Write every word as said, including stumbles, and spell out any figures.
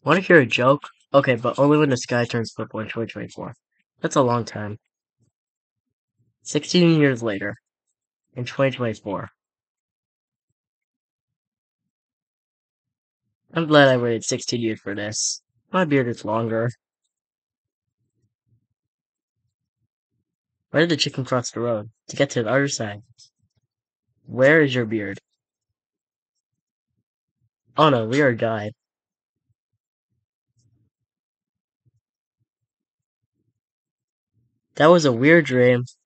Want to hear a joke? Okay, but only when the sky turns purple in twenty twenty-four. That's a long time. sixteen years later, in twenty twenty-four. I'm glad I waited sixteen years for this. My beard is longer. Where did the chicken cross the road? To get to the other side. Where is your beard? Oh no, we are died. That was a weird dream.